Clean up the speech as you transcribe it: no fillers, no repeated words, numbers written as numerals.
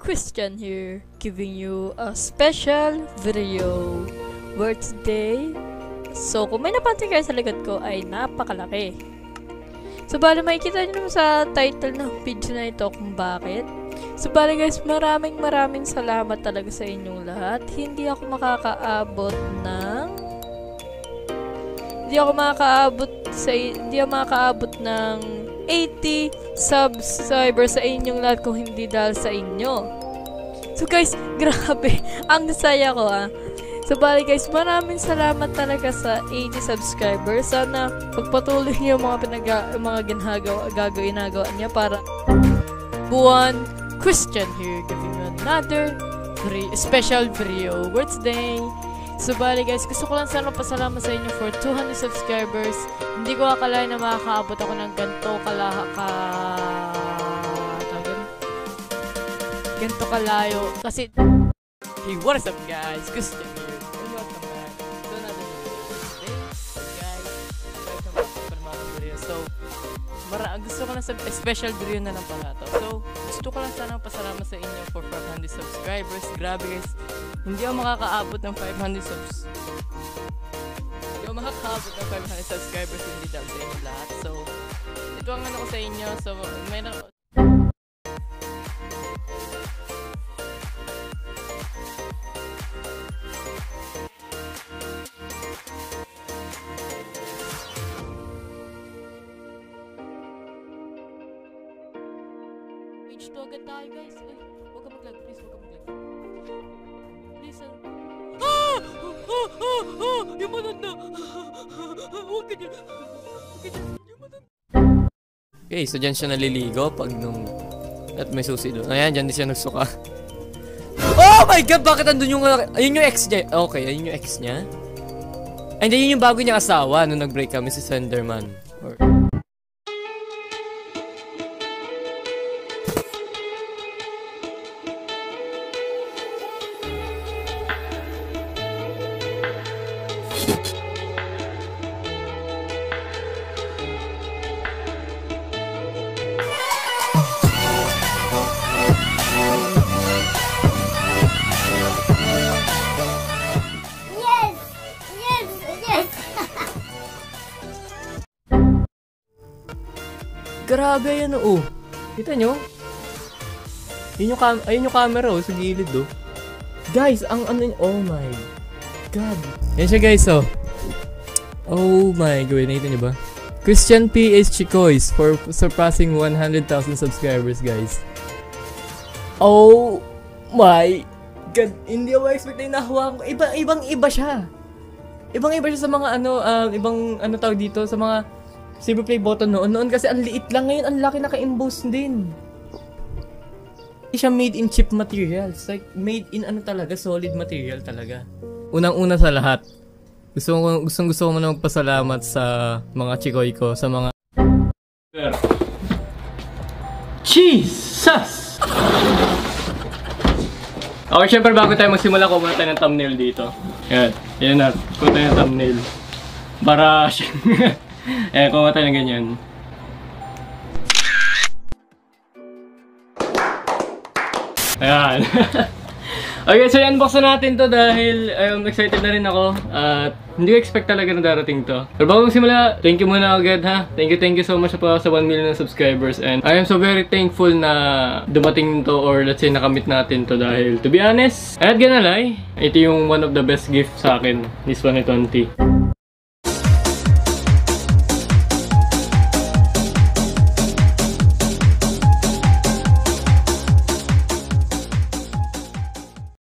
Kristian here, giving you a special video where today, so kung may napansin kayo sa likod ko ay napakalaki. So bali makikita nyo naman sa title ng video na ito kung bakit. So bali guys, maraming salamat talaga sa inyong lahat. Hindi ako makakaabot ng 80 subscribers sa inyong lahat kung hindi dahil sa inyo. So guys, grabe, ang saya ko So bali guys, maraming salamat talaga sa 80 subscribers. Sana pagpatuloy niyo yung mga ginagawa niya para buwan. Kristian here, giving you another special video where today. So bali guys, gusto ko lang sana pasalamat sa inyo for 200 subscribers. Hindi ko akalain na makakaabot ako ng ganito kalayo. Kasi, hey, what is up guys? Kristian here. And welcome back to another video. So guys, so, gusto ko lang sa special video na lang pala to. So, gusto ko lang sana pasalamat sa inyo for 500 subscribers. Grabe guys, hindi ako makakaabot ng 500 subs. Hindi ako makakaabot ng 500 subscribers hindi dahil sa inyo lahat. So, ito ang ano ko sa inyo. So, mayroon page 2 agad tayo guys. Huwag ka mag-lag, please. Huwag ka mag-lag. Please, yung matanda. Huwag ka dyan. Yung matanda. Okay, so dyan siya naliligo pag at may susi doon. Ayan, dyan din siya nagsuka. Oh my god, bakit andun yung ayun yung ex niya? Okay, ayun yung ex niya. Ay, hindi, yun yung bago niyang asawa nung nag-break kami si Senderman. Grabe yan Kita nyo? Ayun yung camera sa gilid Guys, ang ano oh my god. Yan siya guys Oh my god, nakita nyo ba? Kristian PH Chikoys for surpassing 100,000 subscribers guys. Oh my god, hindi ako expect na nahawa ko. Ibang-iba siya. Ibang-iba siya sa mga ibang tawag dito sa mga silver play button noon kasi ang liit lang. Ngayon ang laki, naka-emboss din. Hindi siya made in cheap materials. Like made in talaga, solid material talaga. Unang-una sa lahat, gusto ko muna magpasalamat sa mga chikoy ko, sa mga Jesus! Okay, syempre bago tayo magsimula, kuha tayo ng thumbnail dito. Yan na, kuha tayo ng thumbnail. Para kuha tayo ng ganyan. Ayan. Okay, so i-unbox na natin to dahil excited na rin ako. At hindi ko expect talaga na darating to. Pero bago magsimula, thank you muna agad ha. Thank you so much po sa 1 million subscribers. And I am so very thankful na dumating to, or let's say nakamit natin to, dahil to be honest, I'm not gonna lie, ito yung one of the best gifts sa akin this 2020.